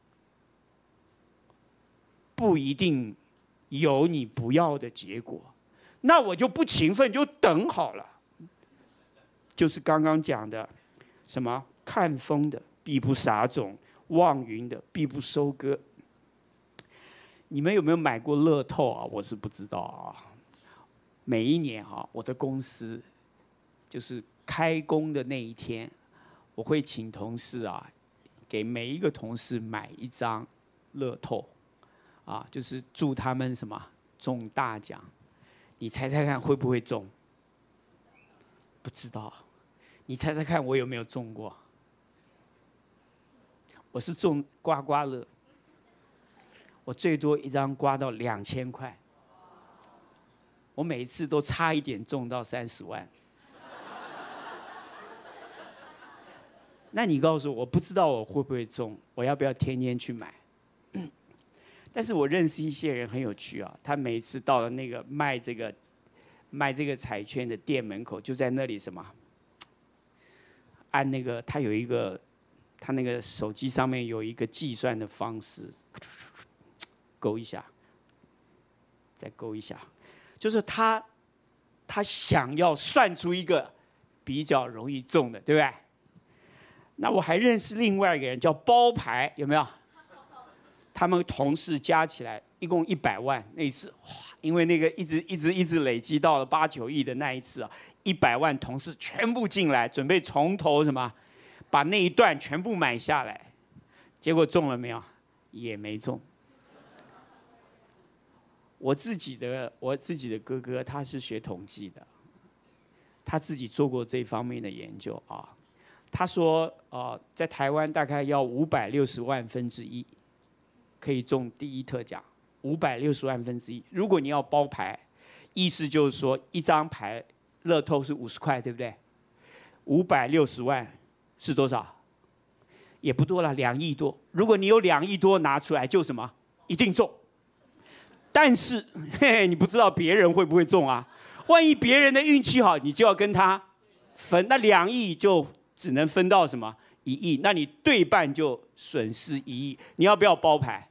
不一定有你不要的结果。那我就不勤奋，就等好了。就是刚刚讲的，什么看风的必不撒种，望云的必不收割。你们有没有买过乐透啊？我是不知道啊。每一年啊，我的公司就是开工的那一天，我会请同事啊，给每一个同事买一张乐透，啊，就是祝他们什么中大奖。你猜猜看会不会中？不知道。你猜猜看我有没有中过？我是中刮刮乐。我最多一张刮到2000块，我每一次都差一点中到30万。那你告诉我，我不知道我会不会中，我要不要天天去买？但是我认识一些人很有趣啊，他每一次到了那个卖这个彩券的店门口，就在那里什么，按那个他有一个，他那个手机上面有一个计算的方式。勾一下，再勾一下，就是他想要算出一个比较容易中的，对不对？那我还认识另外一个人叫包牌，有没有？他们同事加起来一共100万，那一次，哇！因为那个一直累积到了8、9亿的那一次啊，100万同事全部进来，准备从头什么，把那一段全部买下来，结果中了没有？也没中。我自己的哥哥，他是学统计的，他自己做过这方面的研究啊。他说，在台湾大概要560万分之一，可以中第一特奖，560万分之一。如果你要包牌，意思就是说，一张牌乐透是50块，对不对？560万是多少？也不多了，2亿多。如果你有2亿多拿出来，就什么？一定中。但是，嘿嘿，你不知道别人会不会中啊？万一别人的运气好，你就要跟他分，那2亿就只能分到什么1 1亿，那你对半就损失1亿，你要不要包牌？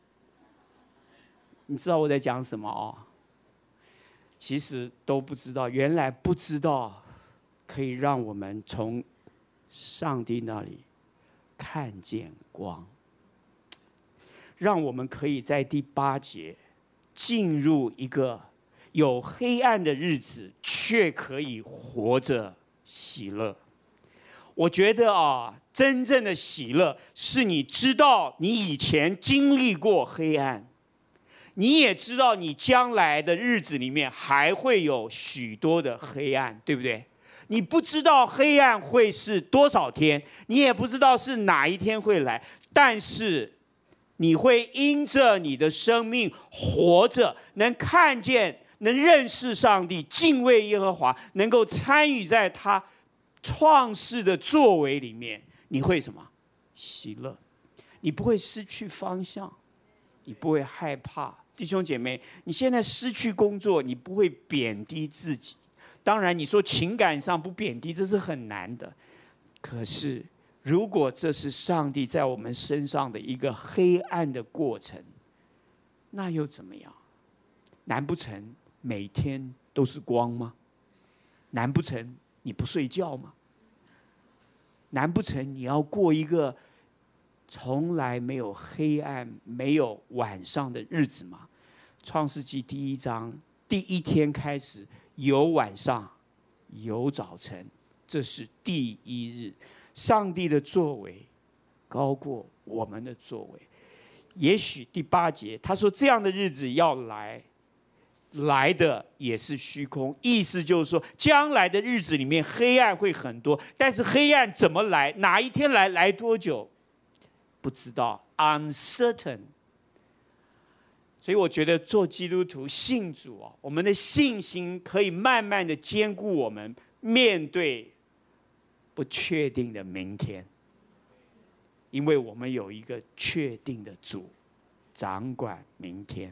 你知道我在讲什么哦？其实都不知道，原来不知道可以让我们从上帝那里看见光，让我们可以在第8节进入一个有黑暗的日子，却可以活着喜乐。我觉得啊，真正的喜乐是你知道你以前经历过黑暗，你也知道你将来的日子里面还会有许多的黑暗，对不对？你不知道黑暗会是多少天，你也不知道是哪一天会来，但是你会因着你的生命活着，能看见，能认识上帝，敬畏耶和华，能够参与在他创世的作为里面，你会什么？喜乐。你不会失去方向，你不会害怕。弟兄姐妹，你现在失去工作，你不会贬低自己。当然，你说情感上不贬低，这是很难的。可是，如果这是上帝在我们身上的一个黑暗的过程，那又怎么样？难不成每天都是光吗？难不成你不睡觉吗？难不成你要过一个从来没有黑暗、没有晚上的日子吗？创世纪第1章第1天开始，有晚上，有早晨，这是第1日。上帝的作为高过我们的作为。也许第8节他说这样的日子要来，来的也是虚空，意思就是说，将来的日子里面黑暗会很多，但是黑暗怎么来，哪一天来，来多久，不知道 ，uncertain。所以我觉得做基督徒信主啊，我们的信心可以慢慢的坚固我们面对不确定的明天，因为我们有一个确定的主掌管明天。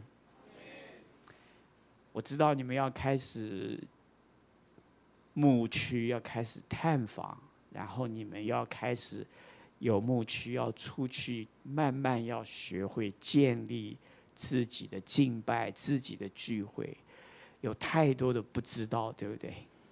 我知道你们要开始牧区，要开始探访，然后你们要开始有牧区，要出去，慢慢要学会建立自己的敬拜，自己的聚会。有太多的不知道，对不对？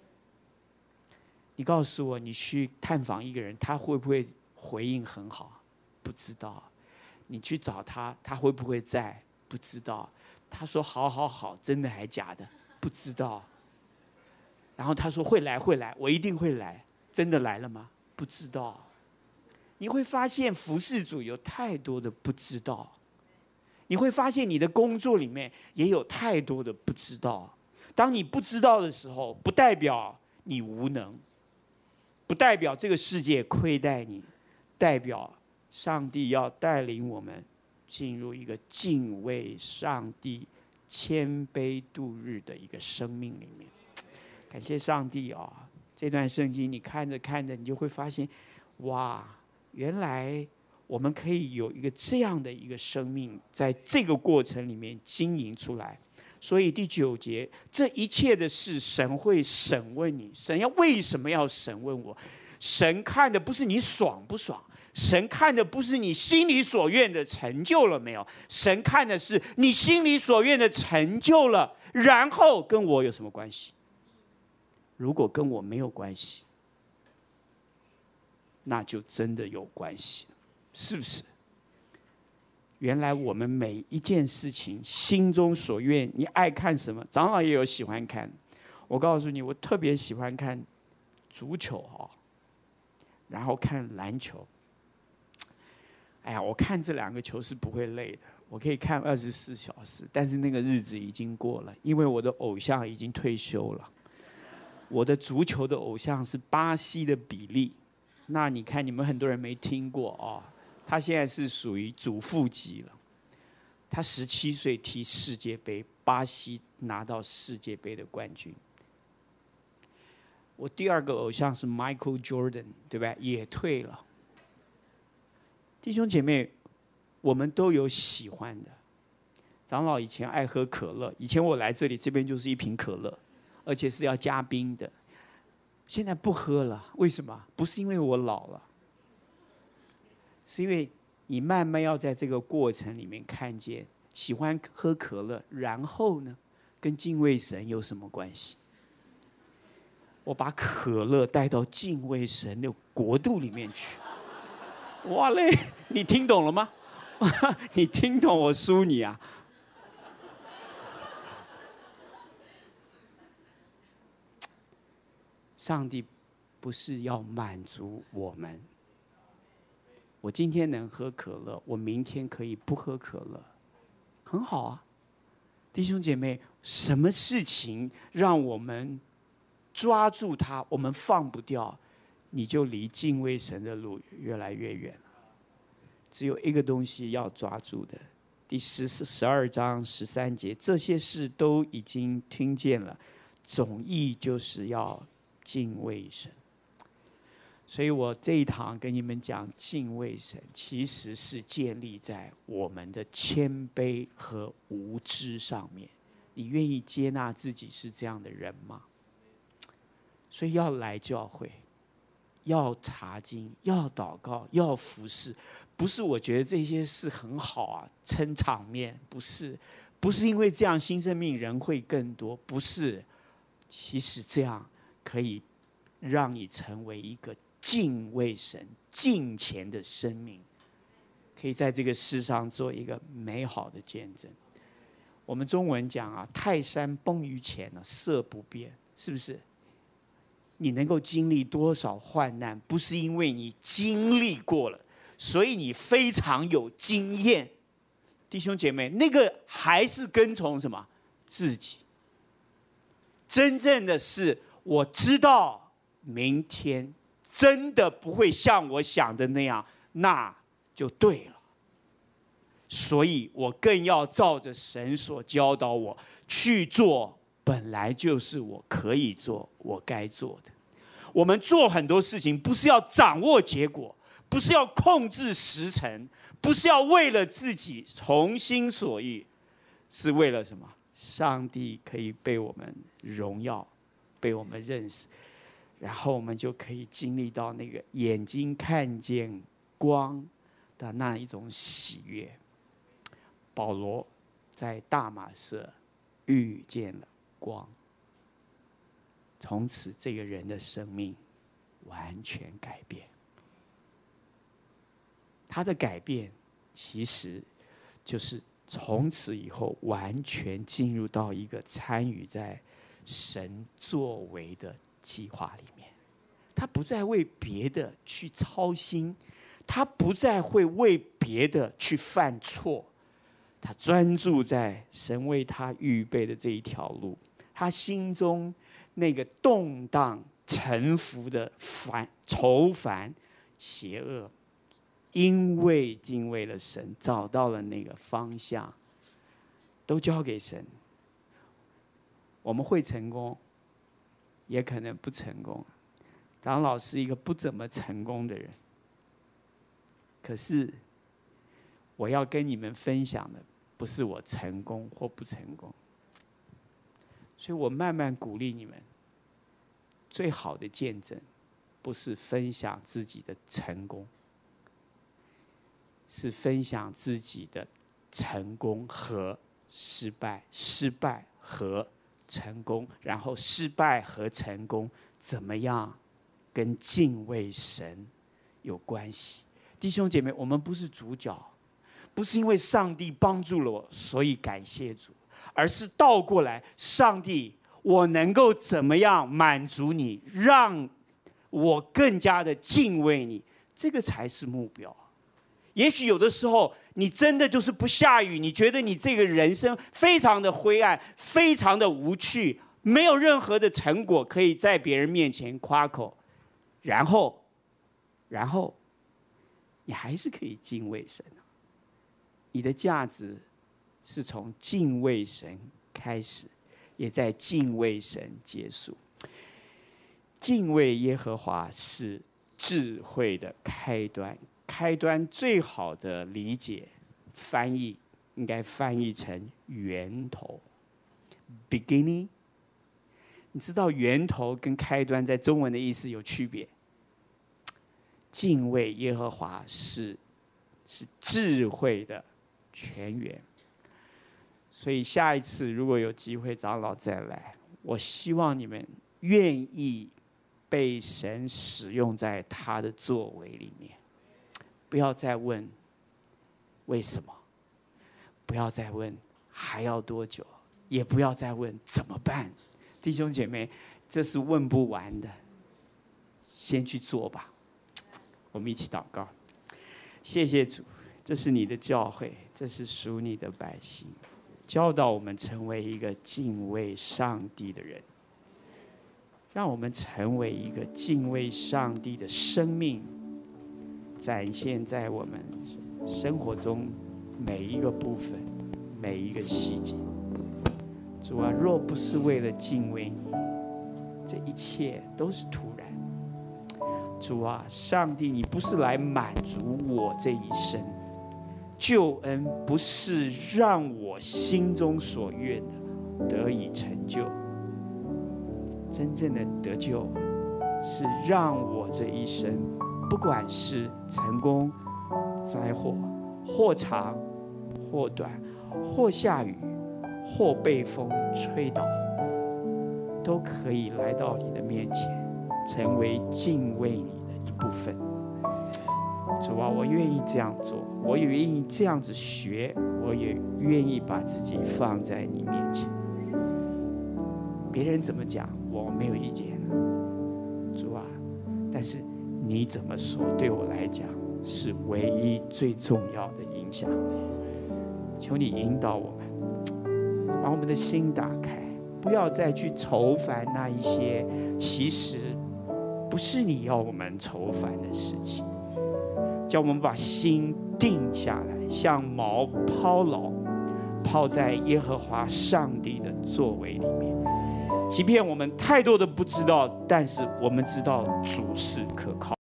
你告诉我，你去探访一个人，他会不会回应很好？不知道。你去找他，他会不会在？不知道。他说好好好，真的还假的？不知道。然后他说会来会来，我一定会来。真的来了吗？不知道。你会发现服事主有太多的不知道。你会发现你的工作里面也有太多的不知道。当你不知道的时候，不代表你无能，不代表这个世界亏待你，代表上帝要带领我们进入一个敬畏上帝、谦卑度日的一个生命里面。感谢上帝啊！这段圣经你看着看着，你就会发现，哇，原来我们可以有一个这样的一个生命，在这个过程里面经营出来。所以第9节，这一切的事，神会审问你。神为什么要审问我？神看的不是你爽不爽，神看的不是你心里所愿的成就了没有，神看的是你心里所愿的成就了，然后跟我有什么关系？如果跟我没有关系，那就真的有关系，是不是？原来我们每一件事情心中所愿，你爱看什么？长老也有喜欢看。我告诉你，我特别喜欢看足球哈，然后看篮球。哎呀，我看这2个球是不会累的，我可以看24小时。但是那个日子已经过了，因为我的偶像已经退休了。我的足球的偶像是巴西的比利，那你看你们很多人没听过哦。他现在是属于主副级了。他17岁踢世界杯，巴西拿到世界杯的冠军。我第2个偶像是 Michael Jordan， 对吧？也退了。弟兄姐妹，我们都有喜欢的。长老以前爱喝可乐，以前我来这里，这边就是一瓶可乐，而且是要加冰的。现在不喝了，为什么？不是因为我老了。 是因为你慢慢要在这个过程里面看见，喜欢喝可乐，然后呢，跟敬畏神有什么关系？我把可乐带到敬畏神的国度里面去。哇嘞，你听懂了吗？你听懂我输你啊？上帝不是要满足我们。我今天能喝可乐，我明天可以不喝可乐，很好啊。弟兄姐妹，什么事情让我们抓住它，我们放不掉，你就离敬畏神的路越来越远了。只有一个东西要抓住的，第12章13节，这些事都已经听见了，总意就是要敬畏神。所以我这一堂跟你们讲敬畏神，其实是建立在我们的谦卑和无知上面。你愿意接纳自己是这样的人吗？所以要来教会，要查经，要祷告，要服侍，不是我觉得这些事很好啊，撑场面，不是，不是因为这样新生命人会更多，不是，其实这样可以让你成为一个敬畏神、敬虔的生命，可以在这个世上做一个美好的见证。我们中文讲啊，泰山崩于前呢，色不变，是不是？你能够经历多少患难，不是因为你经历过了，所以你非常有经验。弟兄姐妹，那个还是跟从什么？自己。真正的是，我知道明天真的不会像我想的那样，那就对了。所以我更要照着神所教导我去做，本来就是我可以做、我该做的。我们做很多事情，不是要掌握结果，不是要控制时辰，不是要为了自己从心所欲，是为了什么？上帝可以被我们荣耀，被我们认识，然后我们就可以经历到那个眼睛看见光的那一种喜悦。保罗在大马色遇见了光，从此这个人的生命完全改变。他的改变其实就是从此以后完全进入到一个参与在神作为的计划里面。他不再为别的去操心，他不再会为别的去犯错，他专注在神为他预备的这一条路。他心中那个动荡沉浮的愁烦邪恶，因为敬畏了神，找到了那个方向，都交给神。我们会成功，也可能不成功。长老是一个不怎么成功的人，可是我要跟你们分享的不是我成功或不成功，所以我慢慢鼓励你们，最好的见证不是分享自己的成功，是分享自己的成功和失败，失败和成功，然后失败和成功怎么样跟敬畏神有关系。弟兄姐妹，我们不是主角，不是因为上帝帮助了我所以感谢主，而是倒过来，上帝，我能够怎么样满足你，让我更加的敬畏你，这个才是目标。也许有的时候你真的就是不下雨，你觉得你这个人生非常的灰暗，非常的无趣，没有任何的成果可以在别人面前夸口，然后你还是可以敬畏神。你的价值是从敬畏神开始，也在敬畏神结束。敬畏耶和华是智慧的开端。开端最好的理解翻译应该翻译成源头 ，beginning。你知道源头跟开端在中文的意思有区别。敬畏耶和华是是智慧的泉源。所以下一次如果有机会，长老再来，我希望你们愿意被神使用在他的作为里面，不要再问为什么，不要再问还要多久，也不要再问怎么办。弟兄姐妹，这是问不完的，先去做吧。我们一起祷告。谢谢主，这是你的教会，这是属你的百姓，教导我们成为一个敬畏上帝的人，让我们成为一个敬畏上帝的生命，展现在我们生活中每一个部分，每一个细节。主啊，若不是为了敬畏你，这一切都是徒然。主啊，上帝，你不是来满足我这一生，救恩不是让我心中所愿的得以成就，真正的得救是让我这一生，不管是成功、灾祸，或长或短，或下雨，或被风吹倒，都可以来到你的面前，成为敬畏你的一部分。主啊，我愿意这样做，我也愿意这样子学，我也愿意把自己放在你面前。别人怎么讲，我没有意见，主啊，但是你怎么说，对我来讲是唯一最重要的影响。求你引导我们，把我们的心打开，不要再去愁烦那一些其实不是你要我们愁烦的事情，叫我们把心定下来，像锚抛锚，抛在耶和华上帝的作为里面。即便我们太多的不知道，但是我们知道主是可靠。